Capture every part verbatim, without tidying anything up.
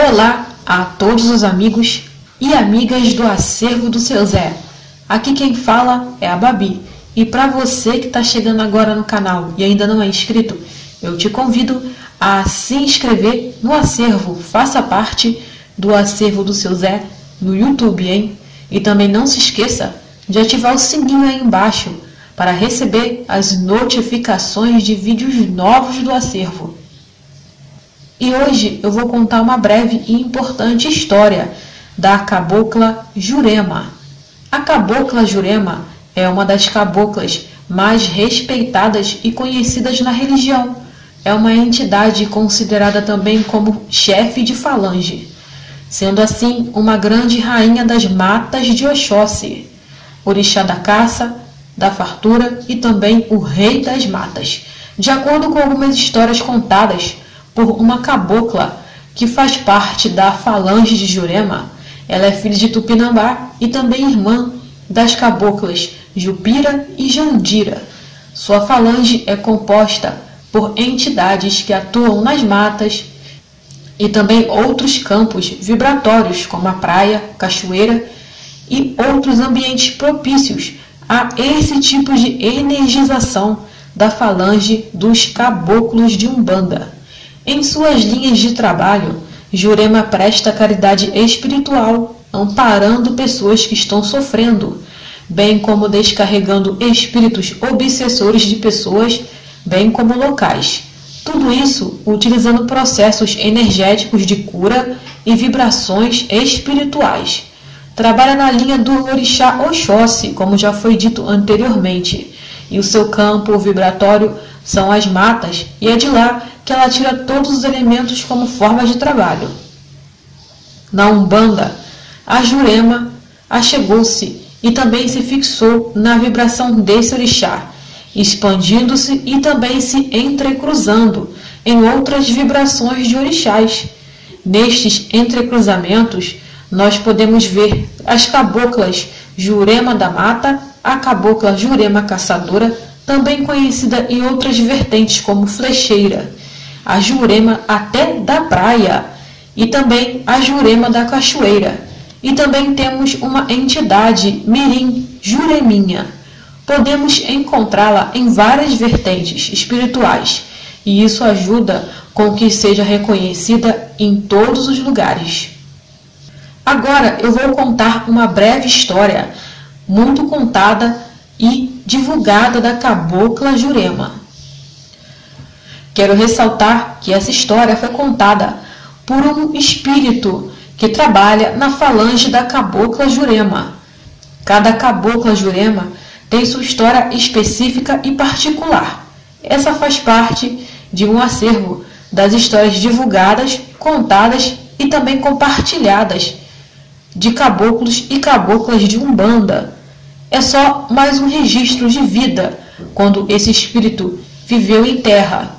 Olá a todos os amigos e amigas do acervo do seu Zé. Aqui quem fala é a Babi. E para você que está chegando agora no canal e ainda não é inscrito, eu te convido a se inscrever no acervo. Faça parte do acervo do seu Zé no YouTube, hein? E também não se esqueça de ativar o sininho aí embaixo para receber as notificações de vídeos novos do acervo. E hoje eu vou contar uma breve e importante história da cabocla Jurema. A cabocla Jurema é uma das caboclas mais respeitadas e conhecidas na religião. É uma entidade considerada também como chefe de falange, sendo assim uma grande rainha das matas de Oxóssi, orixá da caça, da fartura e também o rei das matas. De acordo com algumas histórias contadas por uma cabocla que faz parte da falange de Jurema, ela é filha de Tupinambá e também irmã das caboclas Jupira e Jandira. Sua falange é composta por entidades que atuam nas matas e também outros campos vibratórios, como a praia, cachoeira e outros ambientes propícios a esse tipo de energização da falange dos caboclos de Umbanda. Em suas linhas de trabalho, Jurema presta caridade espiritual, amparando pessoas que estão sofrendo, bem como descarregando espíritos obsessores de pessoas, bem como locais. Tudo isso utilizando processos energéticos de cura e vibrações espirituais. Trabalha na linha do orixá Oxóssi, como já foi dito anteriormente, e o seu campo vibratório são as matas, e é de lá que ela tira todos os elementos como forma de trabalho. Na Umbanda, a Jurema achegou-se e também se fixou na vibração desse orixá, expandindo-se e também se entrecruzando em outras vibrações de orixás. Nestes entrecruzamentos, nós podemos ver as caboclas Jurema da Mata, a cabocla Jurema Caçadora, também conhecida em outras vertentes como Flecheira, a Jurema até da Praia e também a Jurema da Cachoeira. E também temos uma entidade mirim, Jureminha. Podemos encontrá-la em várias vertentes espirituais e isso ajuda com que seja reconhecida em todos os lugares. Agora eu vou contar uma breve história muito contada e divulgada da cabocla Jurema. Quero ressaltar que essa história foi contada por um espírito que trabalha na falange da cabocla Jurema. Cada cabocla Jurema tem sua história específica e particular. Essa faz parte de um acervo das histórias divulgadas, contadas e também compartilhadas de caboclos e caboclas de Umbanda. É só mais um registro de vida quando esse espírito viveu em terra.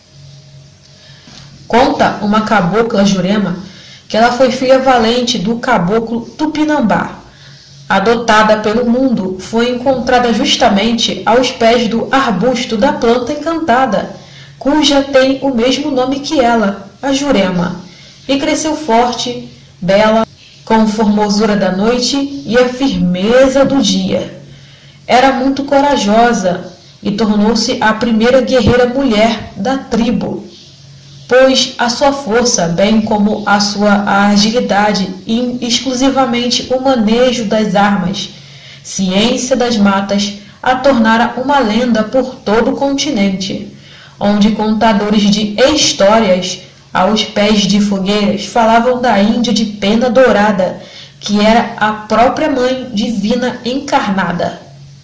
Conta uma cabocla Jurema que ela foi filha valente do caboclo Tupinambá. Adotada pelo mundo, foi encontrada justamente aos pés do arbusto da planta encantada, cuja tem o mesmo nome que ela, a Jurema, e cresceu forte, bela, com formosura da noite e a firmeza do dia. Era muito corajosa e tornou-se a primeira guerreira mulher da tribo, pois a sua força, bem como a sua agilidade e exclusivamente o manejo das armas, ciência das matas, a tornara uma lenda por todo o continente, onde contadores de histórias aos pés de fogueiras falavam da Índia de pena dourada, que era a própria mãe divina encarnada.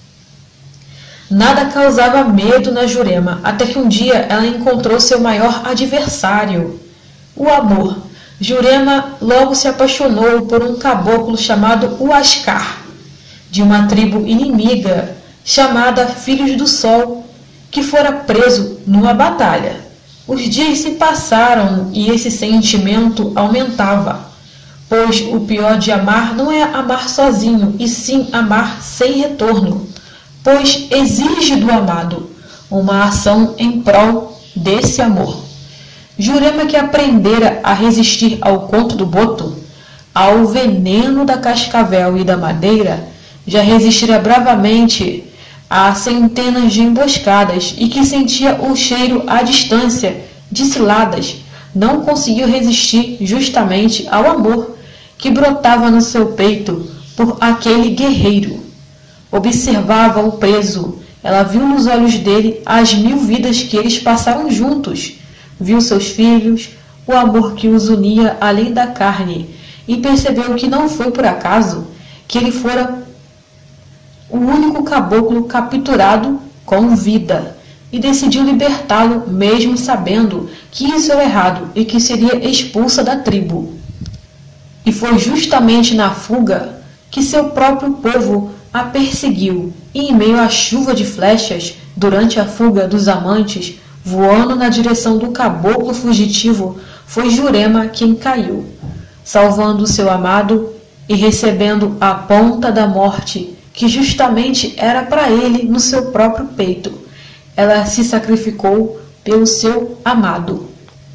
Nada causava medo na Jurema, até que um dia ela encontrou seu maior adversário, o amor. Jurema logo se apaixonou por um caboclo chamado Huascar, de uma tribo inimiga chamada Filhos do Sol, que fora preso numa batalha. Os dias se passaram e esse sentimento aumentava, pois o pior de amar não é amar sozinho, e sim amar sem retorno, pois exige do amado uma ação em prol desse amor. Jurema, que aprendera a resistir ao conto do boto, ao veneno da cascavel e da madeira, já resistira bravamente a centenas de emboscadas e que sentia o cheiro à distância de ciladas, não conseguiu resistir justamente ao amor que brotava no seu peito por aquele guerreiro. Observava o preso. Ela viu nos olhos dele as mil vidas que eles passaram juntos. Viu seus filhos, o amor que os unia além da carne, e percebeu que não foi por acaso que ele fora o único caboclo capturado com vida, e decidiu libertá-lo mesmo sabendo que isso era errado e que seria expulsa da tribo. E foi justamente na fuga que seu próprio povo a perseguiu, e em meio à chuva de flechas, durante a fuga dos amantes, voando na direção do caboclo fugitivo, foi Jurema quem caiu, salvando seu amado e recebendo a ponta da morte, que justamente era para ele no seu próprio peito. Ela se sacrificou pelo seu amado.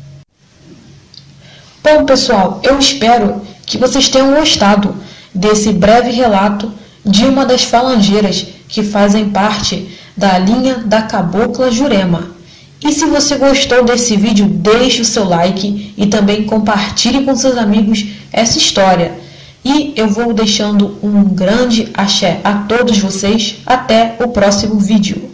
Bom, pessoal, eu espero que vocês tenham gostado desse breve relato de uma das falangeiras que fazem parte da linha da Cabocla Jurema. E se você gostou desse vídeo, deixe o seu like e também compartilhe com seus amigos essa história. E eu vou deixando um grande axé a todos vocês. Até o próximo vídeo.